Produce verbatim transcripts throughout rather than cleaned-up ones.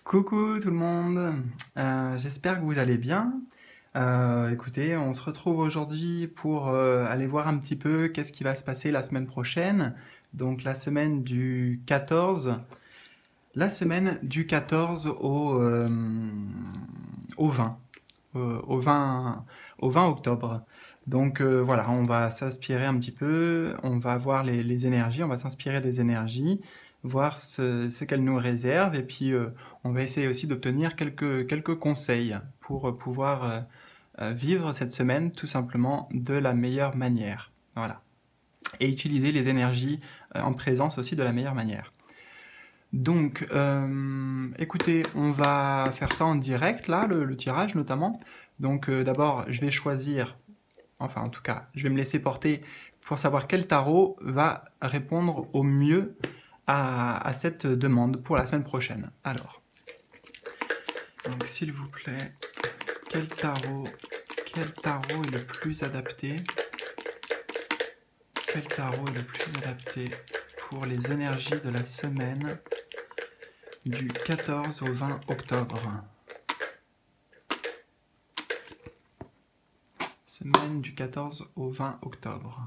Coucou tout le monde, Euh, j'espère que vous allez bien. Euh, écoutez, on se retrouve aujourd'hui pour euh, aller voir un petit peu qu'est-ce qui va se passer la semaine prochaine. Donc la semaine du quatorze, la semaine du quatorze au, euh, au vingt, euh, au vingt, au vingt octobre. Donc euh, voilà, on va s'inspirer un petit peu, on va voir les, les énergies, on va s'inspirer des énergies, voir ce, ce qu'elles nous réservent, et puis euh, on va essayer aussi d'obtenir quelques, quelques conseils pour euh, pouvoir euh, euh, vivre cette semaine tout simplement de la meilleure manière. Voilà. Et utiliser les énergies euh, en présence aussi de la meilleure manière. Donc, euh, écoutez, on va faire ça en direct, là, le, le tirage notamment. Donc, euh, d'abord, je vais choisir, enfin, en tout cas, je vais me laisser porter pour savoir quel tarot va répondre au mieux à, à cette demande pour la semaine prochaine. Alors, donc, s'il vous plaît, quel tarot, quel tarot est le plus adapté? Quel tarot est le plus adapté pour les énergies de la semaine du quatorze au vingt octobre? Semaine du quatorze au vingt octobre.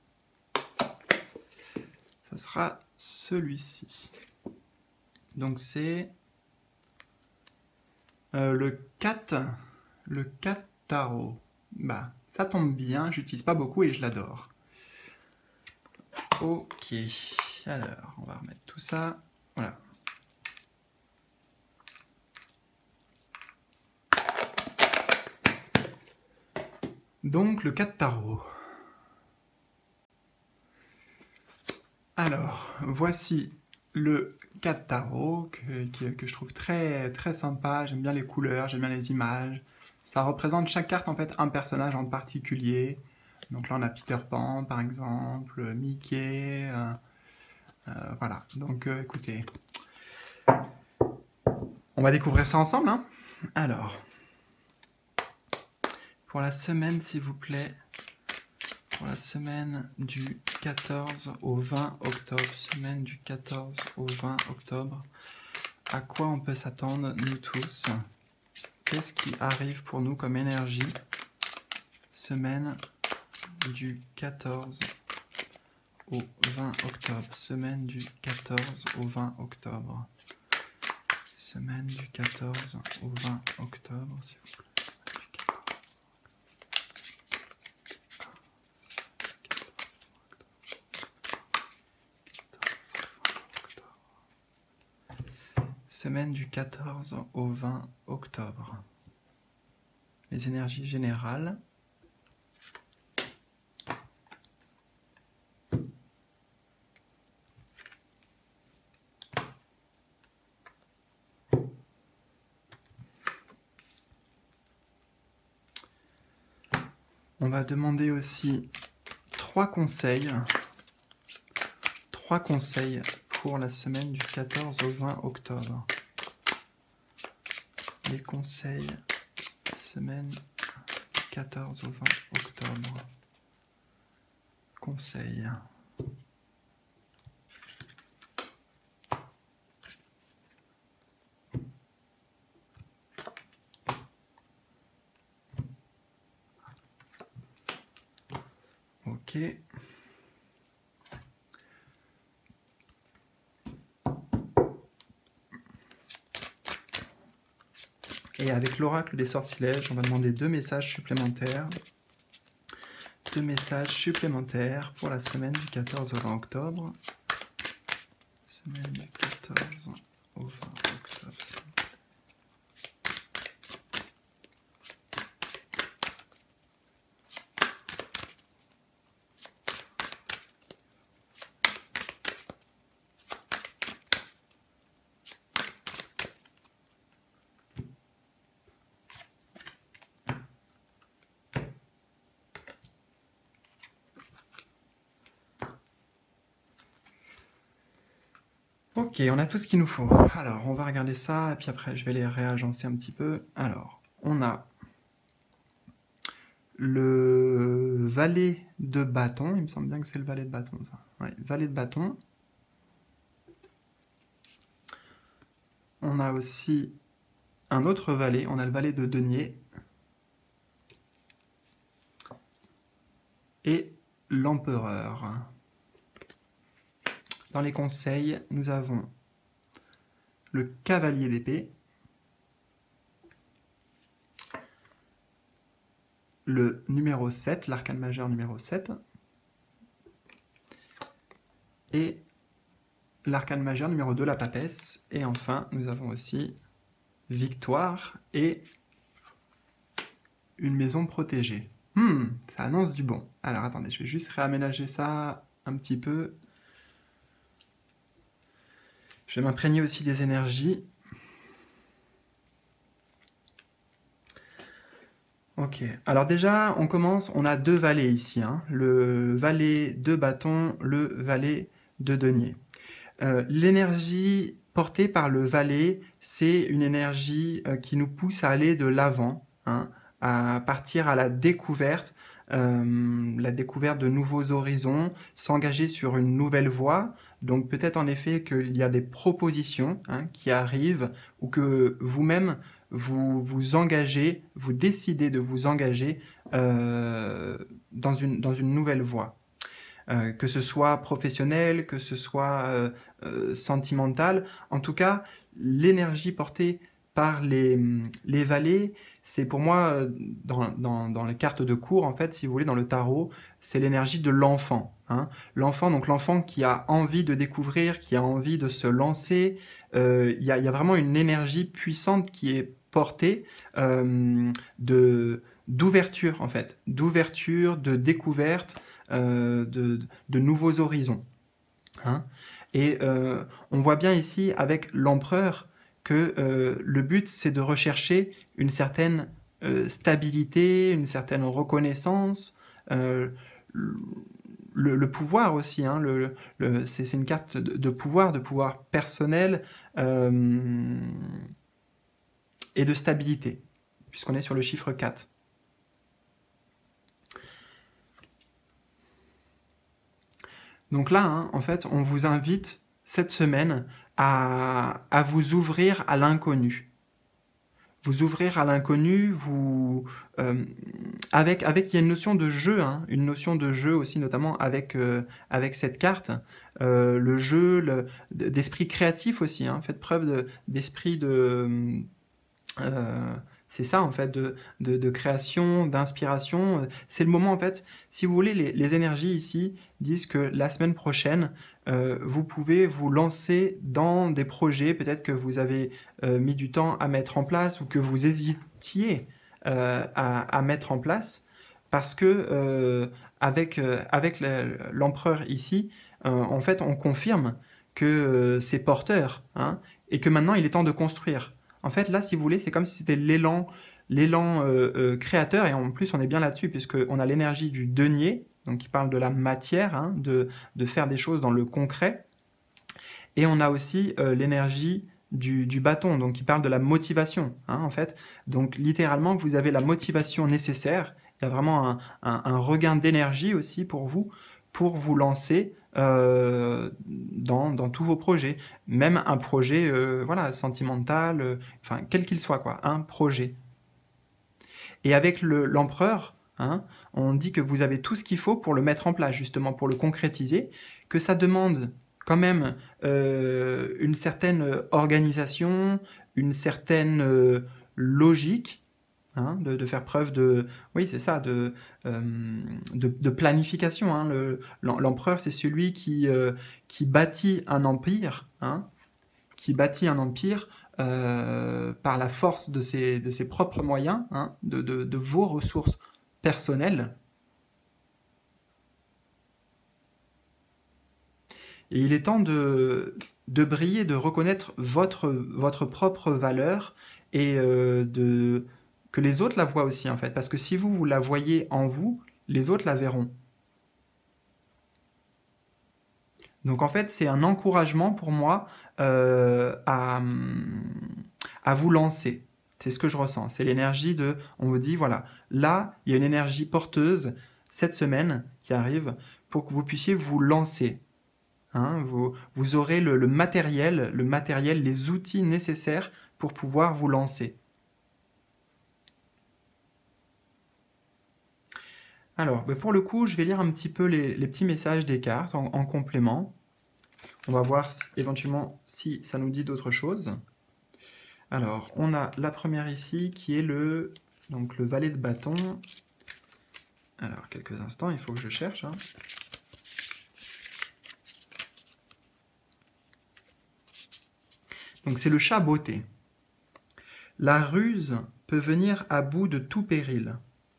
Ça sera celui-ci. Donc c'est euh, le quatre, le quatre tarot. Bah, ça tombe bien, j'utilise pas beaucoup et je l'adore. Ok, alors on va remettre tout ça. Voilà. Donc le quatre tarot. Alors, voici le quatre tarot que, que, que je trouve très, très sympa. J'aime bien les couleurs, j'aime bien les images. Ça représente chaque carte en fait un personnage en particulier. Donc là on a Peter Pan par exemple, Mickey, euh, euh, voilà. Donc euh, écoutez, on va découvrir ça ensemble, hein. Alors, pour la semaine s'il vous plaît, pour la semaine du quatorze au vingt octobre, semaine du quatorze au vingt octobre, à quoi on peut s'attendre nous tous? Qu'est-ce qui arrive pour nous comme énergie? Semaine du quatorze au vingt octobre, semaine du quatorze au vingt octobre, semaine du quatorze au vingt octobre, s'il vous plaît. Semaine du quatorze au vingt octobre. Les énergies générales. On va demander aussi trois conseils. Trois conseils pour la semaine du quatorze au vingt octobre. Les conseils, semaine du quatorze au vingt octobre. Conseils. Ok. Et avec l'oracle des sortilèges, on va demander deux messages supplémentaires. Deux messages supplémentaires pour la semaine du quatorze au vingt octobre. Semaine du quatorze au vingt octobre. Ok, on a tout ce qu'il nous faut. Alors, on va regarder ça, et puis après, je vais les réagencer un petit peu. Alors, on a le valet de bâton. Il me semble bien que c'est le valet de bâton, ça. Ouais, valet de bâton. on a aussi un autre valet, on a le valet de denier et l'empereur. Dans les conseils, nous avons le cavalier d'épée, le numéro sept, l'arcane majeur numéro sept, et l'arcane majeur numéro deux, la papesse, et enfin nous avons aussi victoire et une maison protégée. Hmm, ça annonce du bon. Alors attendez, je vais juste réaménager ça un petit peu. Je vais m'imprégner aussi des énergies. Ok, alors déjà, on commence, on a deux valets ici, hein. Le valet de bâton, le valet de denier. Euh, l'énergie portée par le valet, c'est une énergie euh, qui nous pousse à aller de l'avant, hein, à partir à la découverte, euh, la découverte de nouveaux horizons, s'engager sur une nouvelle voie. Donc peut-être en effet qu'il y a des propositions, hein, qui arrivent, ou que vous-même vous vous engagez, vous décidez de vous engager euh, dans une, dans une nouvelle voie. Euh, que ce soit professionnel, que ce soit euh, euh, sentimental. En tout cas, l'énergie portée par les, les valets, c'est pour moi, euh, dans, dans, dans les cartes de cours, en fait, si vous voulez, dans le tarot, c'est l'énergie de l'enfant. Hein. L'enfant, donc l'enfant qui a envie de découvrir, qui a envie de se lancer. Euh, y a, y a vraiment une énergie puissante qui est portée euh, de d'ouverture, en fait, d'ouverture, de découverte, euh, de, de nouveaux horizons. Hein. Et euh, on voit bien ici, avec l'empereur, que euh, le but, c'est de rechercher une certaine euh, stabilité, une certaine reconnaissance, euh, le, le pouvoir aussi, hein, le, le, c'est une carte de, de pouvoir, de pouvoir personnel euh, et de stabilité, puisqu'on est sur le chiffre quatre. Donc là, hein, en fait, on vous invite cette semaine à, à vous ouvrir à l'inconnu. Vous ouvrir à l'inconnu, vous euh, avec avec il y a une notion de jeu, hein, une notion de jeu aussi, notamment avec euh, avec cette carte, euh, le jeu, le, d'esprit créatif aussi. Hein, faites preuve de, d'esprit de euh, c'est ça, en fait, de, de, de création, d'inspiration. C'est le moment, en fait, si vous voulez, les, les énergies ici disent que la semaine prochaine, euh, vous pouvez vous lancer dans des projets, peut-être que vous avez euh, mis du temps à mettre en place ou que vous hésitiez euh, à, à mettre en place, parce que euh, avec, euh, avec l'empereur ici, euh, en fait, on confirme que euh, c'est porteur, hein, et que maintenant, il est temps de construire. En fait, là, si vous voulez, c'est comme si c'était l'élan l'élan euh, euh, créateur, et en plus, on est bien là-dessus, puisqu'on a l'énergie du denier, donc qui parle de la matière, hein, de, de faire des choses dans le concret, et on a aussi euh, l'énergie du, du bâton, donc qui parle de la motivation, hein, en fait. Donc, littéralement, vous avez la motivation nécessaire, il y a vraiment un, un, un regain d'énergie aussi pour vous, pour vous lancer euh, dans, dans tous vos projets. Même un projet euh, voilà, sentimental, euh, enfin, quel qu'il soit, quoi, un projet. Et avec l'empereur, hein, on dit que vous avez tout ce qu'il faut pour le mettre en place, justement, pour le concrétiser, que ça demande quand même euh, une certaine organisation, une certaine euh, logique, Hein, de, de faire preuve de, oui c'est ça, de, euh, de, de planification. Hein. L'empereur, c'est celui qui, euh, qui bâtit un empire, hein, qui bâtit un empire euh, par la force de ses, de ses propres moyens, hein, de, de, de vos ressources personnelles. Et il est temps de, de briller, de reconnaître votre, votre propre valeur et euh, de que les autres la voient aussi, en fait. Parce que si vous, vous la voyez en vous, les autres la verront. Donc, en fait, c'est un encouragement pour moi euh, à, à vous lancer. C'est ce que je ressens. C'est l'énergie de... On vous dit, voilà, là, il y a une énergie porteuse cette semaine qui arrive pour que vous puissiez vous lancer. hein, vous, vous aurez le, le matériel, le matériel, les outils nécessaires pour pouvoir vous lancer. Alors, ben pour le coup, je vais lire un petit peu les, les petits messages des cartes en, en complément. On va voir si, éventuellement si ça nous dit d'autres choses. Alors, on a la première ici qui est le, donc le valet de bâton. Alors, quelques instants, il faut que je cherche. Hein. Donc, c'est le chat botté. La ruse peut venir à bout de tout péril.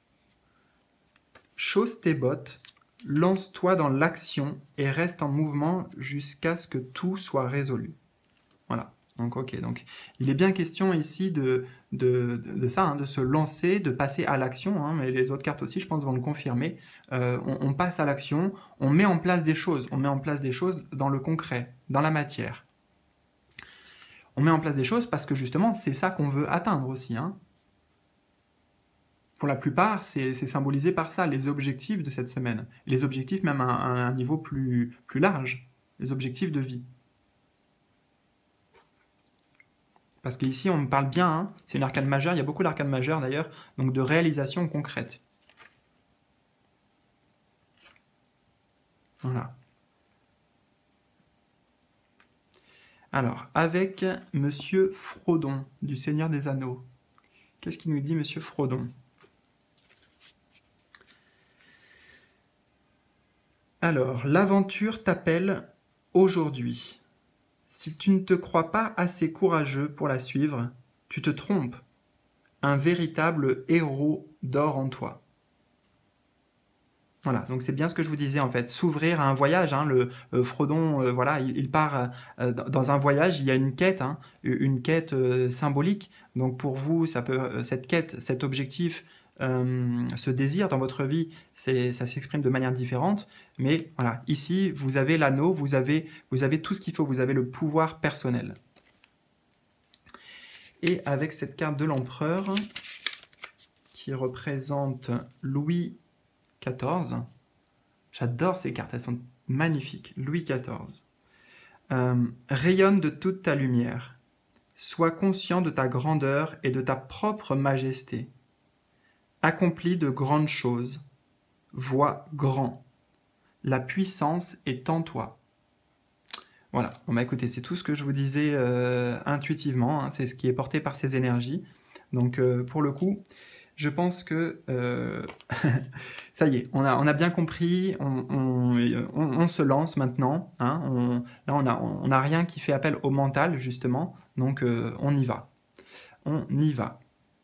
Chausse tes bottes, lance-toi dans l'action et reste en mouvement jusqu'à ce que tout soit résolu. Voilà. Donc, ok. Donc, il est bien question ici de, de, de, de ça, hein, de se lancer, de passer à l'action. Hein, mais les autres cartes aussi, je pense, vont le confirmer. Euh, on, on passe à l'action, on met en place des choses. On met en place des choses dans le concret, dans la matière. On met en place des choses parce que justement, c'est ça qu'on veut atteindre aussi. Hein. Pour la plupart, c'est symbolisé par ça, les objectifs de cette semaine. Les objectifs même à, à un niveau plus, plus large, les objectifs de vie. Parce qu'ici, on me parle bien, hein, c'est une arcane majeure, il y a beaucoup d'arcanes majeures d'ailleurs, donc de réalisation concrète. Voilà. Alors, avec Monsieur Frodon, du Seigneur des Anneaux. Qu'est-ce qu'il nous dit, Monsieur Frodon? Alors, l'aventure t'appelle aujourd'hui. Si tu ne te crois pas assez courageux pour la suivre, tu te trompes. Un véritable héros dort en toi. Voilà, donc c'est bien ce que je vous disais en fait, s'ouvrir à un voyage. Hein, le euh, Frodon, euh, voilà, il, il part euh, dans un voyage. Il y a une quête, hein, une quête euh, symbolique. Donc pour vous, ça peut, euh, cette quête, cet objectif, euh, ce désir dans votre vie, ça s'exprime de manière différente. Mais voilà, ici, vous avez l'anneau, vous avez, vous avez tout ce qu'il faut. Vous avez le pouvoir personnel. Et avec cette carte de l'empereur qui représente Louis quatorze. J'adore ces cartes, elles sont magnifiques. Louis quatorze. Euh, rayonne de toute ta lumière. Sois conscient de ta grandeur et de ta propre majesté. Accomplis de grandes choses. Vois grand. La puissance est en toi. Voilà, bon bah écoutez, c'est tout ce que je vous disais euh, intuitivement, hein, c'est ce qui est porté par ces énergies. Donc euh, pour le coup, je pense que euh, ça y est, on a, on a bien compris, on, on, on, on se lance maintenant. Hein, on, là, on n'a on a rien qui fait appel au mental, justement, donc euh, on y va. On y va.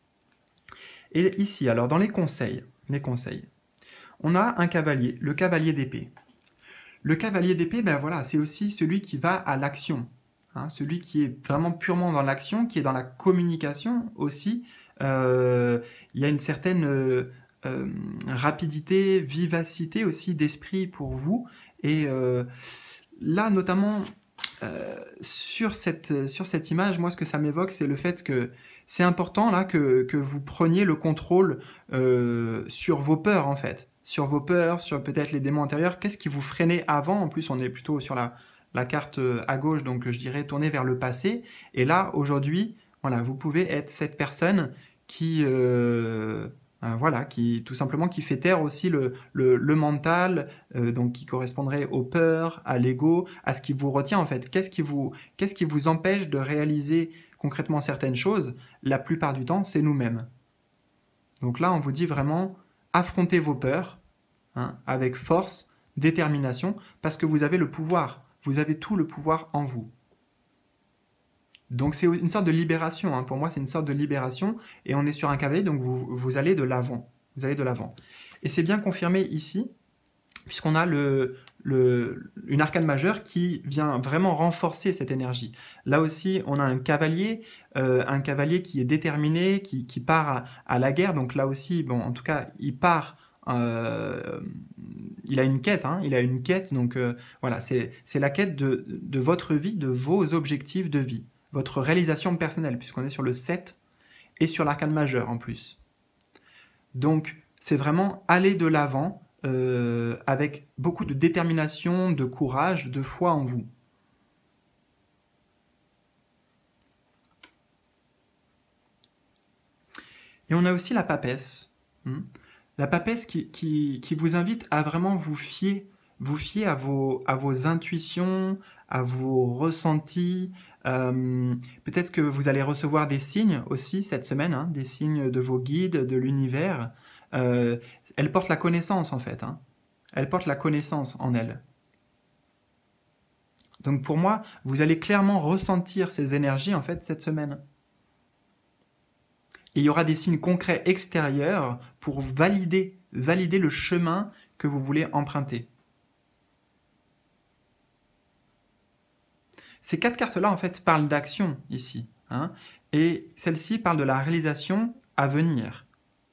Et ici, alors, dans les conseils, les conseils, on a un cavalier, le cavalier d'épée. Le cavalier d'épée, ben voilà, c'est aussi celui qui va à l'action. Hein, celui qui est vraiment purement dans l'action, qui est dans la communication aussi. Euh, il y a une certaine euh, euh, rapidité, vivacité aussi d'esprit pour vous. Et euh, là, notamment, euh, sur, cette, sur cette image, moi, ce que ça m'évoque, c'est le fait que c'est important là que, que vous preniez le contrôle euh, sur vos peurs, en fait. Sur vos peurs, sur peut-être les démons intérieurs. Qu'est-ce qui vous freinait avant? En plus, on est plutôt sur la, la carte à gauche, donc je dirais tourner vers le passé. Et là, aujourd'hui, voilà, vous pouvez être cette personne qui, euh, euh, voilà, qui tout simplement qui fait taire aussi le, le, le mental, euh, donc qui correspondrait aux peurs, à l'ego, à ce qui vous retient en fait. Qu'est-ce qui vous, qu'est-ce qui vous empêche de réaliser concrètement certaines choses? La plupart du temps, c'est nous-mêmes. Donc là, on vous dit vraiment, affrontez vos peurs, hein, avec force, détermination, parce que vous avez le pouvoir. Vous avez tout le pouvoir en vous. Donc c'est une sorte de libération. Hein. Pour moi, c'est une sorte de libération. Et on est sur un cavalier, donc vous, vous allez de l'avant. Vous allez de l'avant. Et c'est bien confirmé ici, puisqu'on a le, le, une arcane majeure qui vient vraiment renforcer cette énergie. Là aussi, on a un cavalier, euh, un cavalier qui est déterminé, qui, qui part à, à la guerre. Donc là aussi, bon, en tout cas, il part... Euh, il a une quête, hein, il a une quête, donc euh, voilà, c'est la quête de, de votre vie, de vos objectifs de vie, votre réalisation personnelle, puisqu'on est sur le sept et sur l'arcane majeur en plus. Donc, c'est vraiment aller de l'avant, euh, avec beaucoup de détermination, de courage, de foi en vous. Et on a aussi la papesse. Hmm. La papesse qui, qui, qui vous invite à vraiment vous fier, vous fier à vos, à vos intuitions, à vos ressentis. Euh, Peut-être que vous allez recevoir des signes aussi cette semaine, hein, des signes de vos guides, de l'univers. Euh, elle porte la connaissance en fait. Hein. Elle porte la connaissance en elle. Donc pour moi, vous allez clairement ressentir ces énergies en fait cette semaine. Et il y aura des signes concrets extérieurs pour valider, valider le chemin que vous voulez emprunter. Ces quatre cartes-là, en fait, parlent d'action ici. Hein, et celle-ci parle de la réalisation à venir.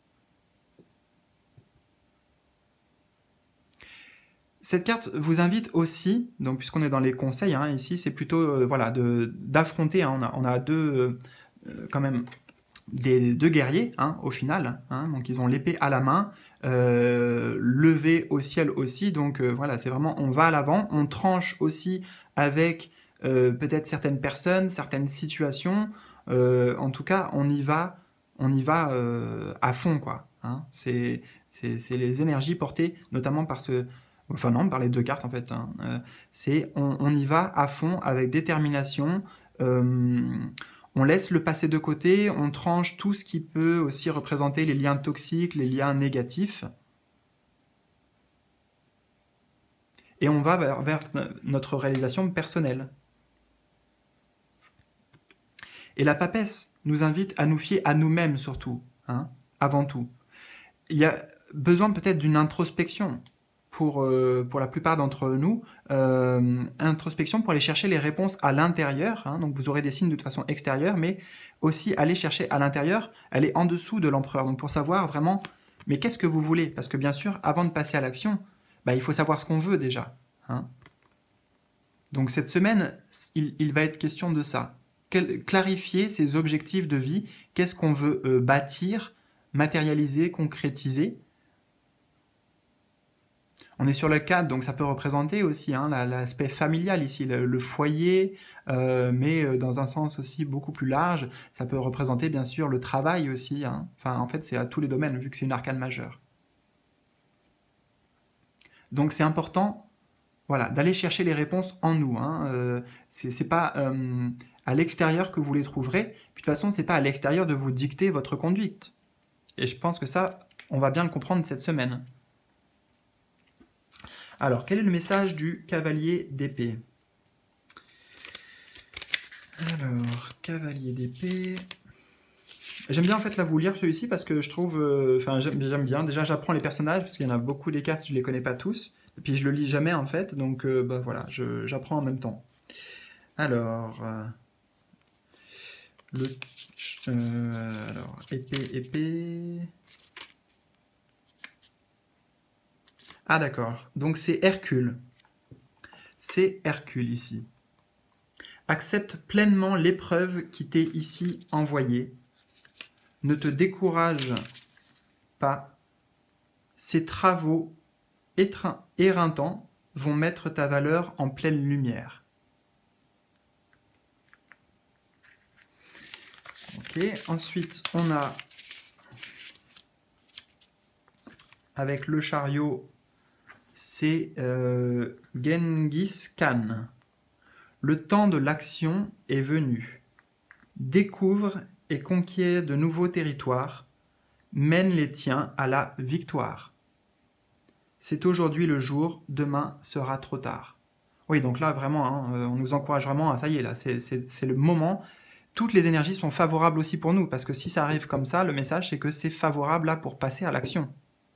Cette carte vous invite aussi, donc puisqu'on est dans les conseils, hein, ici, c'est plutôt euh, voilà, d'affronter, hein, on, a, on a deux, euh, quand même, des deux guerriers, hein, au final, hein, donc ils ont l'épée à la main, euh, levée au ciel aussi, donc euh, voilà, c'est vraiment, on va à l'avant, on tranche aussi avec euh, peut-être certaines personnes, certaines situations, euh, en tout cas, on y va, on y va euh, à fond, quoi. Hein, c'est les énergies portées notamment par ce, enfin non, par les deux cartes en fait. Hein, euh, c'est on, on y va à fond avec détermination. Euh, on laisse le passé de côté, on tranche tout ce qui peut aussi représenter les liens toxiques, les liens négatifs. Et on va vers, vers notre réalisation personnelle. Et la papesse nous invite à nous fier à nous-mêmes surtout, hein, avant tout. Il y a besoin peut-être d'une introspection pour, euh, pour la plupart d'entre nous, euh, introspection pour aller chercher les réponses à l'intérieur, hein, donc vous aurez des signes de toute façon extérieure, mais aussi aller chercher à l'intérieur, aller en dessous de l'empereur, donc pour savoir vraiment, mais qu'est-ce que vous voulez? Parce que bien sûr, avant de passer à l'action, bah, il faut savoir ce qu'on veut déjà. Hein. Donc cette semaine, il, il va être question de ça. Quel, clarifier ses objectifs de vie, qu'est-ce qu'on veut euh, bâtir, matérialiser, concrétiser. On est sur le cadre, donc ça peut représenter aussi hein, l'aspect familial ici, le, le foyer, euh, mais dans un sens aussi beaucoup plus large. Ça peut représenter bien sûr le travail aussi. Hein. Enfin, en fait, c'est à tous les domaines, vu que c'est une arcane majeure. Donc c'est important voilà, d'aller chercher les réponses en nous. Hein. Euh, c'est pas euh, à l'extérieur que vous les trouverez. Puis de toute façon, c'est pas à l'extérieur de vous dicter votre conduite. Et je pense que ça, on va bien le comprendre cette semaine. Alors, quel est le message du cavalier d'épée? Alors, cavalier d'épée... J'aime bien en fait là vous lire celui-ci parce que je trouve... Enfin, euh, j'aime bien. Déjà, j'apprends les personnages parce qu'il y en a beaucoup des cartes, je les connais pas tous. Et puis, je le lis jamais en fait. Donc, euh, bah voilà, j'apprends en même temps. Alors... Euh, le... Euh, alors, épée, épée... Ah d'accord, donc c'est Hercule. C'est Hercule ici. Accepte pleinement l'épreuve qui t'est ici envoyée. Ne te décourage pas. Ces travaux éreintants vont mettre ta valeur en pleine lumière. Ok, ensuite on a avec le chariot, c'est euh, Genghis Khan. Le temps de l'action est venu. Découvre et conquiert de nouveaux territoires. Mène les tiens à la victoire. C'est aujourd'hui le jour, demain sera trop tard. Oui, donc là, vraiment, hein, on nous encourage vraiment à ça y est, là, c'est le moment. Toutes les énergies sont favorables aussi pour nous, parce que si ça arrive comme ça, le message, c'est que c'est favorable là pour passer à l'action.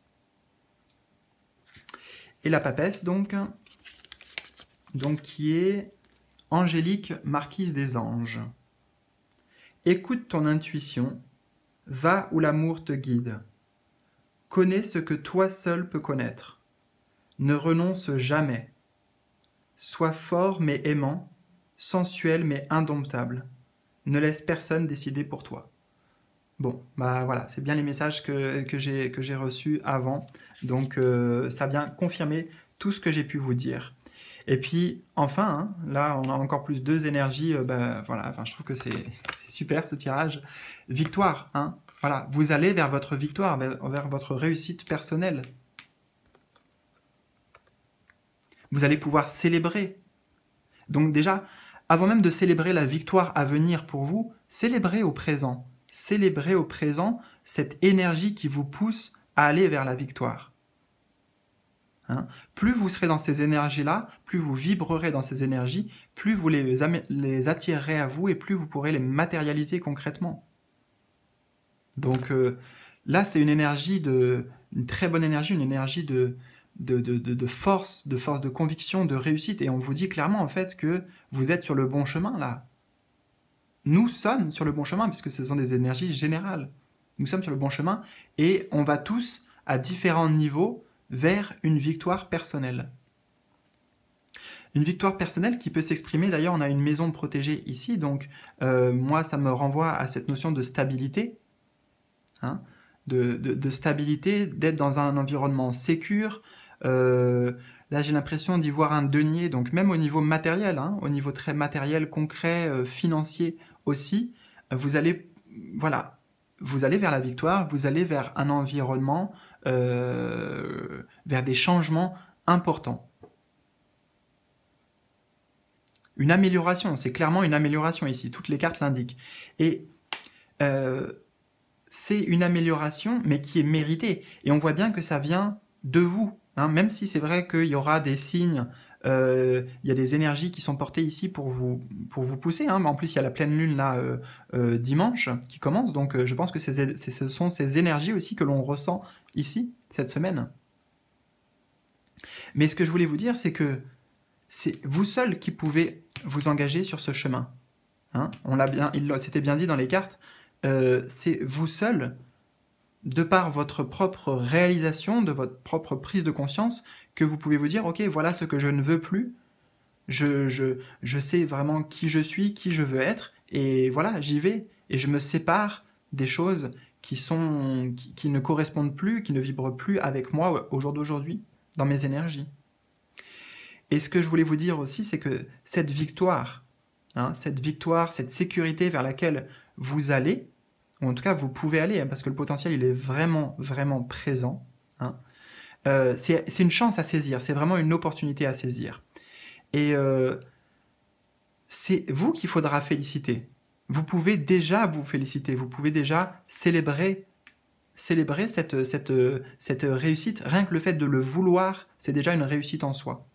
Et la papesse, donc, donc, qui est Angélique, marquise des anges. Écoute ton intuition, va où l'amour te guide. Connais ce que toi seul peux connaître. Ne renonce jamais. Sois fort mais aimant, sensuel mais indomptable. Ne laisse personne décider pour toi. Bon, bah voilà, c'est bien les messages que, que j'ai que j'ai reçus avant. Donc euh, ça vient confirmer tout ce que j'ai pu vous dire. Et puis enfin, hein, là on a encore plus deux énergies. Euh, bah, voilà, enfin, je trouve que c'est c'est super ce tirage. Victoire, hein, voilà, vous allez vers votre victoire, vers, vers votre réussite personnelle. Vous allez pouvoir célébrer. Donc déjà, avant même de célébrer la victoire à venir pour vous, célébrez au présent. Célébrez au présent cette énergie qui vous pousse à aller vers la victoire. Hein, plus vous serez dans ces énergies-là, plus vous vibrerez dans ces énergies, plus vous les, les attirerez à vous et plus vous pourrez les matérialiser concrètement. Donc euh, là, c'est une énergie de, une très bonne énergie, une énergie de, de, de, de, de force, de force de conviction, de réussite. Et on vous dit clairement en fait que vous êtes sur le bon chemin là. Nous sommes sur le bon chemin puisque ce sont des énergies générales. Nous sommes sur le bon chemin et on va tous à différents niveaux vers une victoire personnelle. Une victoire personnelle qui peut s'exprimer, d'ailleurs on a une maison protégée ici, donc euh, moi ça me renvoie à cette notion de stabilité, hein, de, de, de stabilité, d'être dans un environnement sécure. Euh, là j'ai l'impression d'y voir un denier, donc même au niveau matériel, hein, au niveau très matériel, concret, euh, financier aussi, vous allez, voilà, vous allez vers la victoire, vous allez vers un environnement, euh, vers des changements importants. Une amélioration, c'est clairement une amélioration ici, toutes les cartes l'indiquent. Et euh, c'est une amélioration, mais qui est méritée. Et on voit bien que ça vient de vous, hein, même si c'est vrai qu'il y aura des signes, euh, il y a des énergies qui sont portées ici pour vous, pour vous pousser, hein, mais en plus il y a la pleine lune là euh, euh, dimanche qui commence, donc euh, je pense que c'est, c'est, ce sont ces énergies aussi que l'on ressent ici, cette semaine. Mais ce que je voulais vous dire, c'est que c'est vous seul qui pouvez vous engager sur ce chemin. Hein, on l'a bien, il c'était bien dit dans les cartes, euh, c'est vous seul, de par votre propre réalisation, de votre propre prise de conscience, que vous pouvez vous dire, ok, voilà ce que je ne veux plus, je, je, je sais vraiment qui je suis, qui je veux être, et voilà, j'y vais, et je me sépare des choses qui, sont, qui, qui ne correspondent plus, qui ne vibrent plus avec moi au jour d'aujourd'hui, dans mes énergies. Et ce que je voulais vous dire aussi, c'est que cette victoire, hein, cette victoire, cette sécurité vers laquelle vous allez, ou en tout cas vous pouvez aller, hein, parce que le potentiel il est vraiment, vraiment présent, hein, euh, c'est, c'est une chance à saisir, c'est vraiment une opportunité à saisir. Et euh, c'est vous qu'il faudra féliciter. Vous pouvez déjà vous féliciter, vous pouvez déjà célébrer, célébrer cette, cette, cette réussite. Rien que le fait de le vouloir, c'est déjà une réussite en soi.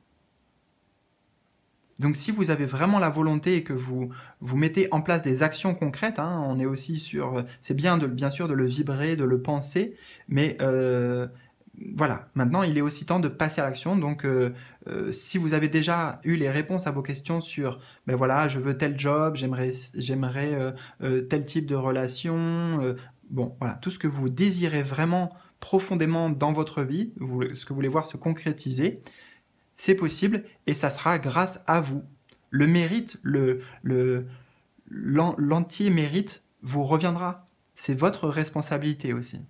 Donc si vous avez vraiment la volonté et que vous, vous mettez en place des actions concrètes, hein, on est aussi sur... C'est bien, de, bien sûr de le vibrer, de le penser, mais euh, voilà, maintenant il est aussi temps de passer à l'action. Donc euh, euh, si vous avez déjà eu les réponses à vos questions sur, ben voilà, je veux tel job, j'aimerais, j'aimerais euh, euh, tel type de relation, euh, bon, voilà, tout ce que vous désirez vraiment profondément dans votre vie, vous, ce que vous voulez voir se concrétiser, c'est possible et ça sera grâce à vous. Le mérite, le, le, l'entier mérite vous reviendra. C'est votre responsabilité aussi.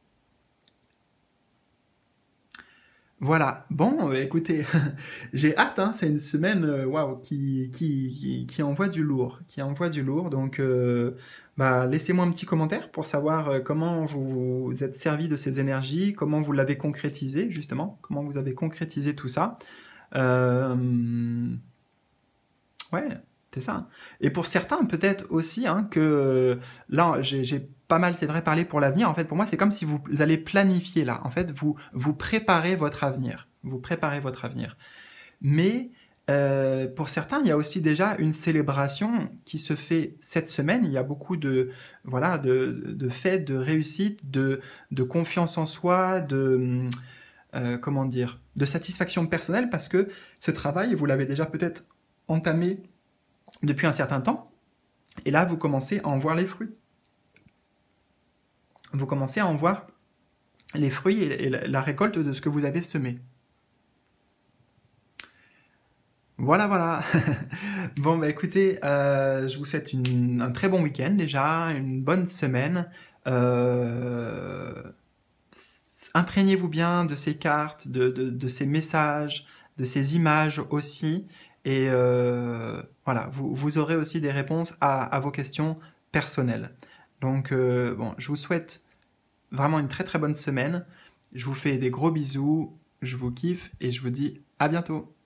Voilà, bon, écoutez, j'ai hâte, hein, c'est une semaine euh, waouh, qui, qui, qui, qui envoie du lourd, qui envoie du lourd, donc euh, bah, laissez-moi un petit commentaire pour savoir euh, comment vous vous êtes servi de ces énergies, comment vous l'avez concrétisé, justement, comment vous avez concrétisé tout ça. Euh, Ouais, c'est ça. Et pour certains, peut-être aussi hein, que euh, là, j'ai j'ai pas mal, c'est vrai, parlé pour l'avenir. En fait, pour moi, c'est comme si vous allez planifier là. En fait, vous vous préparez votre avenir. Vous préparez votre avenir. Mais euh, pour certains, il y a aussi déjà une célébration qui se fait cette semaine. Il y a beaucoup de voilà de, de fêtes, de réussites, de, de confiance en soi, de euh, comment dire, de satisfaction personnelle parce que ce travail, vous l'avez déjà peut-être entamé depuis un certain temps, et là, vous commencez à en voir les fruits. Vous commencez à en voir les fruits et la récolte de ce que vous avez semé. Voilà, voilà. Bon, bah écoutez, euh, je vous souhaite une- un très bon week-end déjà, une bonne semaine. Euh, s- Imprégnez-vous bien de ces cartes, de, de- de ces messages, de ces images aussi. Et euh, voilà, vous, vous aurez aussi des réponses à, à vos questions personnelles. Donc, euh, bon, je vous souhaite vraiment une très très bonne semaine. Je vous fais des gros bisous, je vous kiffe et je vous dis à bientôt.